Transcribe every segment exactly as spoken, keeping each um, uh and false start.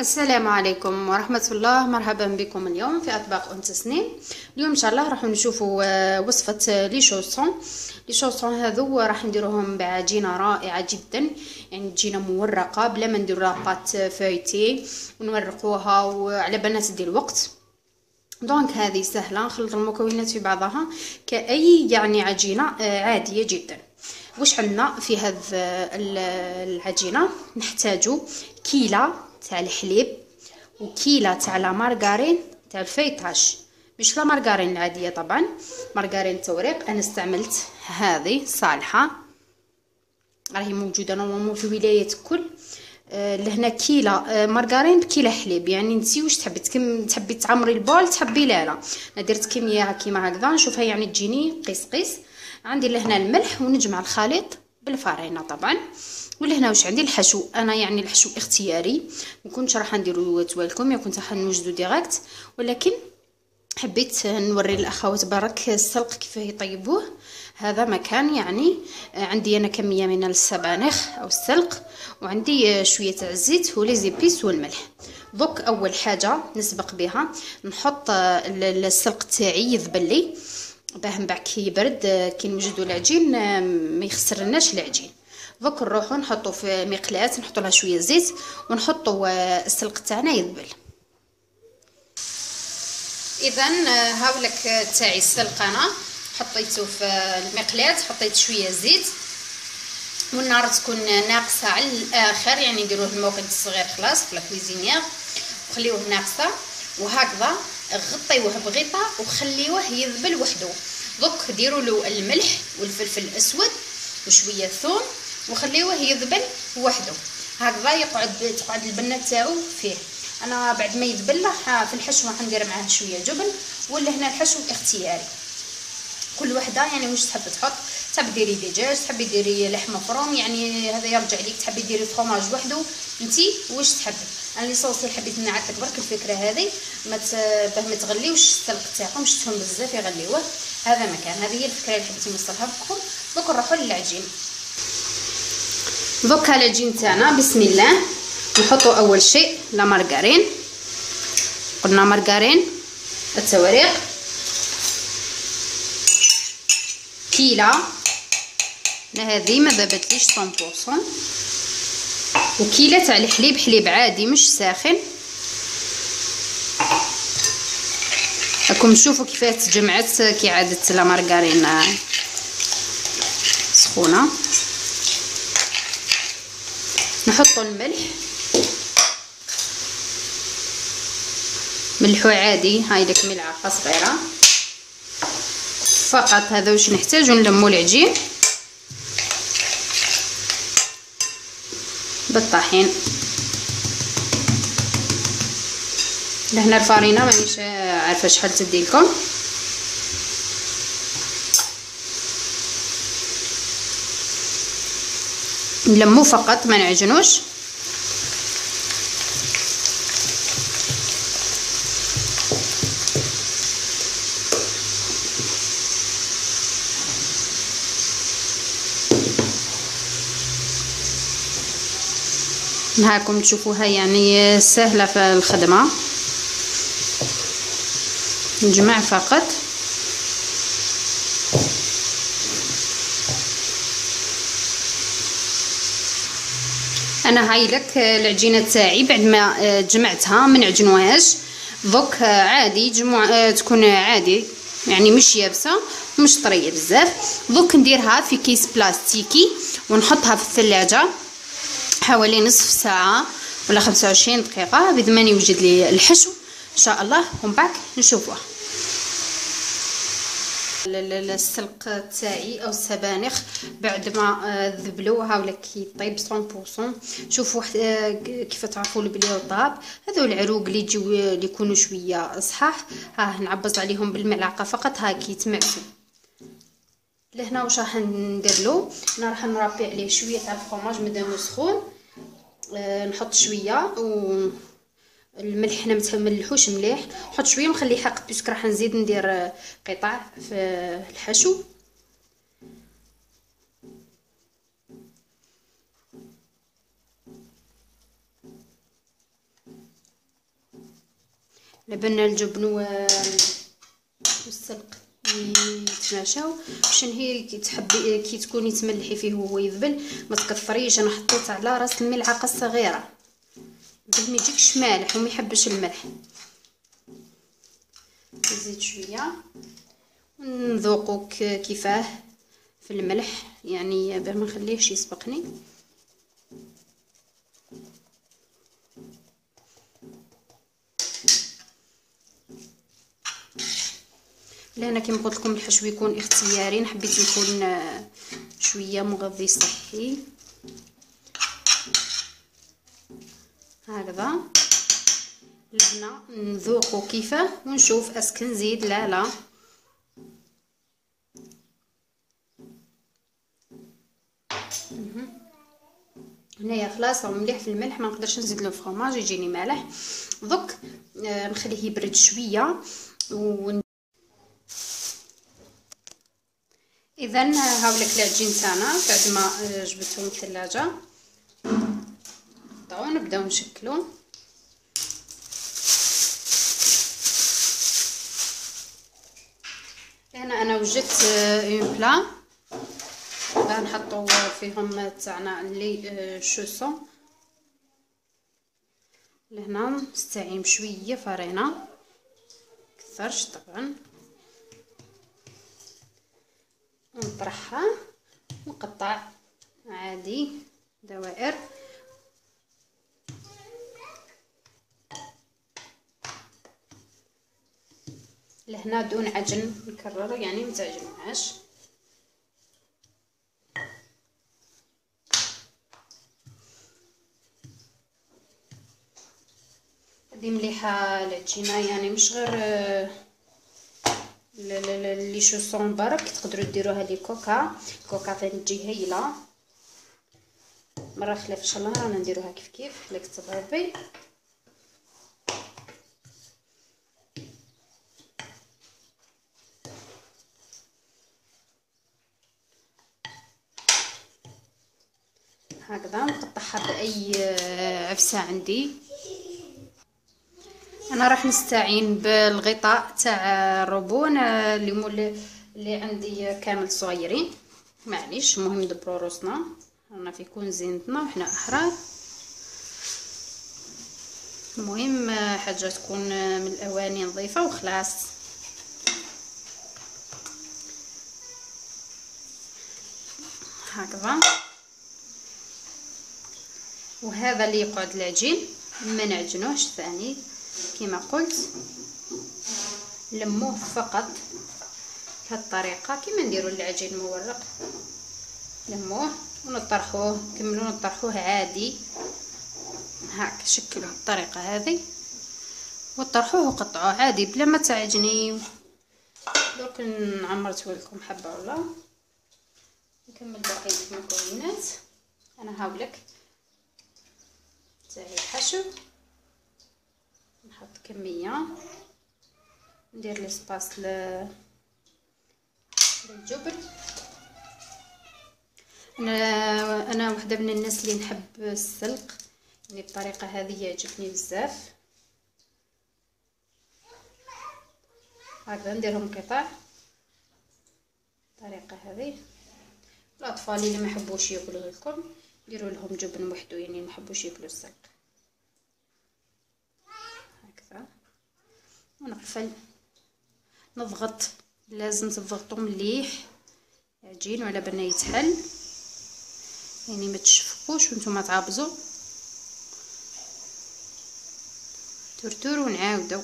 السلام عليكم ورحمة الله. مرحبا بكم اليوم في أطباق أم تسنيم. اليوم إن شاء الله راح نشوفوا وصفة لي شوسون. لي شوسون هذو راح نديروهم بعجينة رائعة جدا، يعني تجينا مورقة بلا ما نديرو لاباط فايتي ونورقوها وعلى بالنا تدي الوقت. دونك هذه سهلة، نخلط المكونات في بعضها كأي يعني عجينة عادية جدا. واش عندنا في هذه العجينة؟ نحتاجو كيلة تاع الحليب وكيلة تاع لا مارغرين تاع الفيطاش، مش لا مارغرين العادية طبعا، مارغرين توريق. انا استعملت هذه صالحة، راهي موجودة نورمالمون في الولايات الكل. آه لهنا كيلة آه مارغرين بكيلة حليب، يعني انتي واش تحبي تكم تحبي تعمري البول تحبي لا لا. انا درت كمية كيما هكذا نشوفها يعني تجيني قيس قيس. عندي لهنا الملح ونجمع الخليط بالفارينة طبعا. ولهنا واش عندي الحشو، انا يعني الحشو اختياري، ما كنتش راح نديرو توالكم، يا كنت راح نوجدو ديريكت، ولكن حبيت نوري الاخوات برك السلق كيف يطيبوه. هذا مكان يعني عندي انا كميه من السبانخ او السلق، وعندي شويه تاع الزيت ولي زيبيس والملح. دوك اول حاجه نسبق بها نحط السلق تاعي يذبل باه من بعد كي يبرد كي نوجدو العجين ما يخسرناش العجين. دوك نروحو نحطو في مقلاة، نحطو لها شويه زيت ونحطو السلق تاعنا يذبل. اذا هاولك تاعي السلق انا حطيته في المقلاة، حطيت شويه زيت والنار تكون ناقصه على الاخر، يعني نديروه الموقد الصغير خلاص في الكويزينيير وخليوه ناقصه، وهكذا غطيوه بغطاء وخليوه يذبل وحده. دوك ديروا له الملح والفلفل الاسود وشويه ثوم وخليوه يذبل وحده، هكذا يقعد تقعد البنه تاعو فيه. انا بعد ما يذبل في الحشو راح ندير معاه شويه جبن، ولا هنا الحشو اختياري كل وحده يعني واش تحب تحط. تحبي ديري دجاج، تحبي ديري لحم مفروم، يعني هذا يرجع ليك. تحبي ديري فرomاج وحده، انتي واش تحبي. انا لي صوصي حبيت نعطيك برك الفكره هذه ما باه ما تغليوش السلق تاعكم شفتهم بزاف يغليوه. هذا مكان، هذه هي الفكره اللي حبيت نوصلها لكم. دوك نروحوا للعجين. دوك العجين تاعنا بسم الله نحطوا اول شيء لا مارغرين، قلنا مارغرين التواريق كيلة، انا هذه ما ذابتليش مية بالمية، وكيلة تاع الحليب حليب عادي مش ساخن. راكم تشوفوا كيفاش تجمعت كي عادت لا مارغرين سخونه. نحطوا الملح، ملحو عادي، هاي لك ملعقه صغيره فقط. هذا واش نحتاجو نلمو العجين بالطحين. لهنا الفارينه مانيش عارفه شحال تدي لكم. نلمو فقط ما نعجنوش. هاكم تشوفوها يعني سهله في الخدمه. نجمع فقط. انا هاي لك العجينه تاعي بعد ما جمعتها ما نعجنوهاش. دوك عادي جمع تكون عادي يعني مش يابسه مش طريه بزاف. دوك نديرها في كيس بلاستيكي ونحطها في الثلاجه حوالي نصف ساعه ولا خمسة وعشرين دقيقه بذ ما يوجد لي الحشو ان شاء الله، ومن بعد نشوفوه. السلق تاعي او السبانخ بعد ما ذبلوها ولا كي طيب مية بالمية. شوفوا كيف تعرفوا بلي طاب. هذو العروق اللي يجيو اللي يكونوا شويه صحاح، ها نعبز عليهم بالملعقه فقط هاكي يتمعسوا. لهنا واش راح ندير له؟ انا راح نربي عليه شويه تاع الفرماج مادامو سخون. أه نحط شويه و الملح حنا متملحوش مليح، نحط شويه ونخليه حق بيسك راح نزيد ندير قطع في الحشو. لبنا الجبن والسلق يتماشاو. باش هي كي تحبي كي تكوني تملحي فيه وهو يذبل ما تكثريش. انا حطيت على راس الملعقه الصغيره باش ما يجيكش مالح وما يحبش الملح. نزيد شويه ونذوقوا كيفاه في الملح، يعني باش ما نخليهش يسبقني. لهنا كيما قلت لكم الحشو يكون اختياري، حبيت يكون شويه مغذي صحي هكذا. لهنا نذوقوا كيفاه ونشوف اسكن نزيد لا لا. هنايا خلاص راه مليح في الملح، ما نقدرش نزيد له الفرماج يجيني مالح. دوك آه نخليه يبرد شويه و اذا هاولك العجين تاعنا بعد ما جبته من الثلاجه. طبعا نبداو نشكلو. هنا انا وجدت اون بلا باه نحطو فيهم تاعنا لي شوسون. لهنا نستعين بشويه فرينه كثرش طبعا، نطرحها ونقطع عادي دوائر. لهنا دون عجن نكرر يعني متعجنوهاش. هذه مليحه العجينه، يعني مش غير لي شوسون برك، تقدروا ديروها لي كوكا. كوكا ثاني تجي هايله. مره خلاف ان شاء الله رانا نديروها كيف كيف لك تضربي. هكذا نقطعها باي عفسه عندي. انا راح نستعين بالغطاء تاع الروبون اللي مول اللي عندي كامل صغيرين، معليش المهم ندبرو روسنا، رانا في كون زينتنا وحنا احرار. المهم حاجه تكون من الاواني نظيفه وخلاص. هكذا وهذا اللي يقعد العجين، ما نعجنوش ثاني كما قلت، لموه فقط بهذه الطريقه كما نديروا العجين المورق. لموه ونطرحوه، كملوا نطرحوه عادي هاك. شكلوا الطريقه هذه وطرحوه وقطعوه عادي بلا ما تعجني. درك نعمرته لكم حبه ولا نكمل بقيه المكونات. انا هاولك تاعي الحشو، نحط كميه، ندير ليسباس للجبن. انا انا وحده من الناس اللي نحب السلق، يعني الطريقه هذه يعجبني بزاف. هكذا نديرهم قطع الطريقه هذه. الاطفال اللي ما يحبوش ياكلوا لكم ديروا لهم جبن وحده، يعني ما يحبوش ياكلوا السلق. هكذا ونقفل نضغط، لازم تضغطوا مليح العجين وعلى بالنا يتحل، يعني ما تشفقوش وانتم تعابزوا. ترتور ونعاودوا.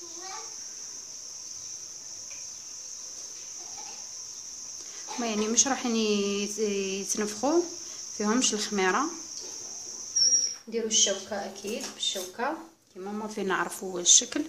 ما يعني مش راح يتنفخوا فيهمش الخميره. نديروا الشوكه اكيد بالشوكه كما ما فينا نعرفوا الشكل.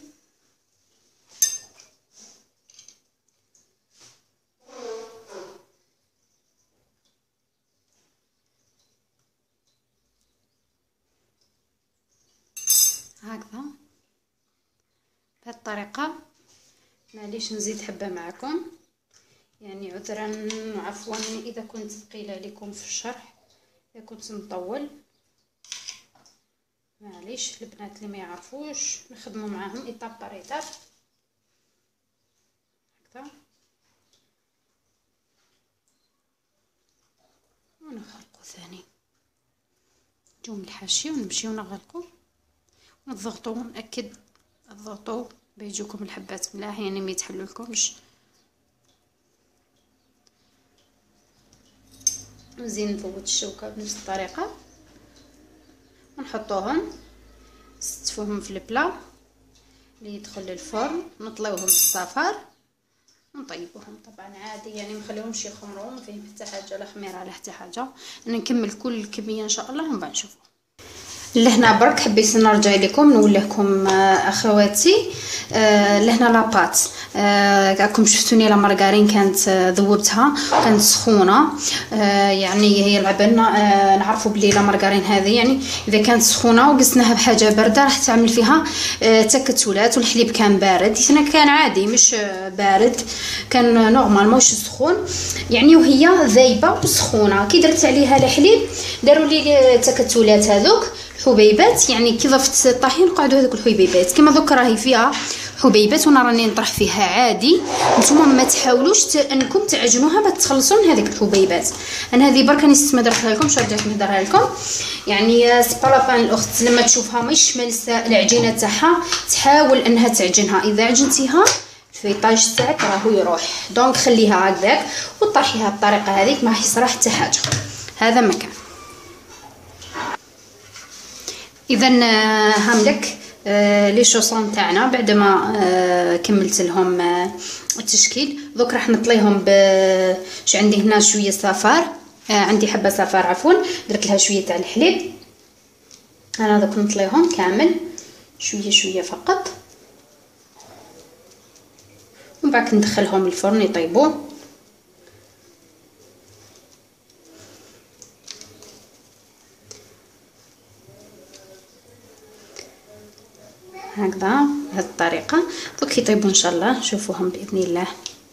هكذا بهذه الطريقه. معليش نزيد حبه معكم، يعني عذرا وعفوا اذا كنت ثقيله عليكم في الشرح، اذا كنت مطول. معليش البنات اللي ما يعرفوش نخدموا معاهم ايطاب بار ايطاب هكذا ونغلقوا ثاني. نجيو من الحاشيه ونمشيو نغلقوا ونضغطوا ونأكد اضغطوا بيجوكم الحبات ملاح يعني ما يتحلوا لكمش. نزيد نفوت الشوكه بنفس الطريقه ونحطوهم نستفوهم في البلا اللي يدخل للفرن نطليوهم بالصفار ونطيبوهم. طبعا عادي يعني ما نخليهمش يخمروا ما فيهم حتى حاجه لا خميره لا حتى حاجه. انا نكمل كل الكميه ان شاء الله ومن بعد نشوفوا. لهنا برك حبيت نرجع لكم نقول لكم اخواتي آه لهنا لاباط آه راكم شفتوني لا مارغرين كانت ذوبتها كانت سخونه آه يعني هي العبنا آه نعرفوا بلي لا مارغرين هذه يعني اذا كانت سخونه وقسناها بحاجه بارده راح تعمل فيها آه تكتلات والحليب كان بارد. هنا كان عادي مش بارد كان نورمال ماهوش سخون يعني وهي ذايبه وسخونه. كي درت عليها الحليب داروا لي تكتلات هذوك حبيبات يعني كي ضفت الطحين قعدوا هذوك الحبيبات كما دوك راهي فيها حبيبات وانا راني نطرح فيها عادي. نتوما ما تحاولوش ت... انكم تعجنوها باش تخلصوا من هذيك الحبيبات. انا هذه برك راني ست ما درتها لكم شو رجعت نهضرها لكم يعني سبالابان الاخت لما تشوفها مش ملسه العجينه تاعها تحاول انها تعجنها. اذا عجنتيها الفيطاج تاعك راهو يروح دونك خليها هكذاك وطرحيها بالطريقه هذيك ما راح يصرى حتى حاجه. هذا مكان. اذا هاملك آه لي شوصون تاعنا بعد ما آه كملت لهم آه التشكيل. دوك راح نطليهم ب ش عندي هنا شويه صفار آه عندي حبه صفار عفوا درت لها شويه تاع الحليب. انا دوك نطليهم كامل شويه شويه فقط ومن بعد ندخلهم الفرن يطيبوا. هكذا بهذه الطريقه دوك يطيبوا ان شاء الله شوفوهم باذن الله.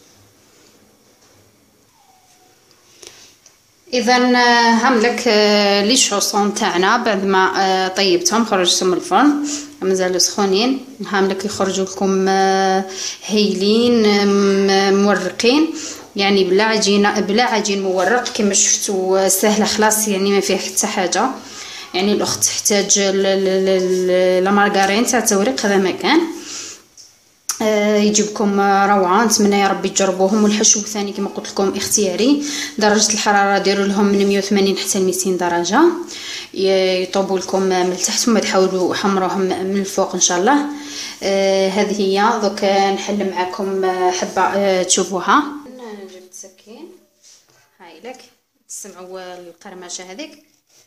اذا هاملك لي شوصون تاعنا بعد ما طيبتهم خرجتهم من الفرن مازالوا سخونين. هاملك يخرجوا لكم هايلين مورقين يعني بلا عجينه بلا عجين مورق كما شفتوا سهله خلاص يعني ما فيه حتى حاجه. يعني الاخت تحتاج لا مارغرين تاع التوريق هذا مكان آه يجيبكم روعه. نتمنى يا ربي تجربوهم. والحشو ثاني كما قلت لكم اختياري. درجه الحراره ديروا لهم من مية وثمانين حتى ميتين درجه يطيبوا لكم من التحت ثم تحاولوا حمروهم من الفوق ان شاء الله. آه هذه هي دوك نحل معكم حبه آه تشوفوها. انا جبت سكين هاي لك تسمعوا القرمشه هذيك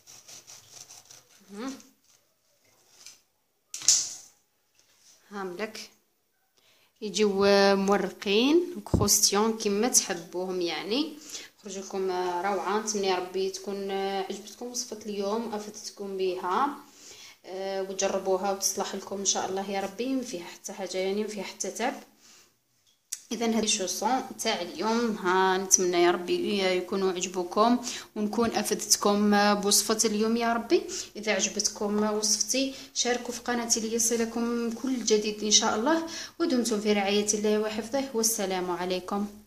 هاملك يجيو مورقين وكروستيون كما تحبوهم يعني خرجوا لكم روعه. نتمنى يا ربي تكون عجبتكم وصفه اليوم افدتكم بها أه وتجربوها وتصلح لكم ان شاء الله يا ربي ما فيها حتى حاجه يعني ما فيها حتى تعب. اذا هذه الشوصون تاع اليوم ها نتمنى يا ربي يكونوا عجبوكم ونكون افدتكم بوصفه اليوم يا ربي. اذا عجبتكم وصفتي شاركوا في قناتي ليصلكم كل جديد ان شاء الله. ودمتم في رعايه الله وحفظه والسلام عليكم.